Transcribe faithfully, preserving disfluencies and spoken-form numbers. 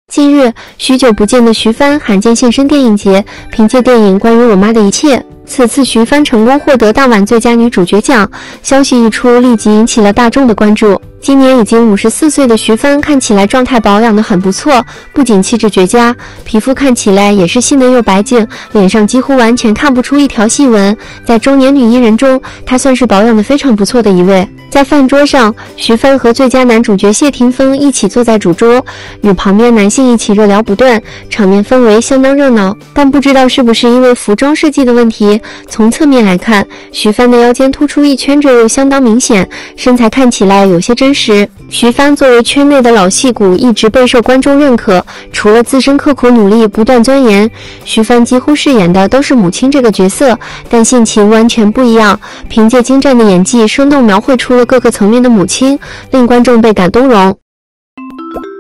近日，许久不见的徐帆罕见现身电影节，凭借电影《关于我妈的一切》，此次徐帆成功获得当晚最佳女主角奖。消息一出，立即引起了大众的关注。今年已经五十四岁的徐帆看起来状态保养得很不错，不仅气质绝佳，皮肤看起来也是细嫩又白净，脸上几乎完全看不出一条细纹。在中年女艺人中，她算是保养得非常不错的一位。在饭桌上，徐帆和最佳男主角谢霆锋一起坐在主桌，与旁边男性一起热聊不断，场面氛围相当热闹。但不知道是不是因为服装设计的问题，从侧面来看，徐帆的腰间突出一圈赘肉相当明显，身材看起来有些真实。徐帆作为圈内的老戏骨，一直备受观众认可。除了自身刻苦努力、不断钻研，徐帆几乎饰演的都是母亲这个角色，但性情完全不一样。凭借精湛的演技，生动描绘出了各个层面的母亲，令观众倍感动容。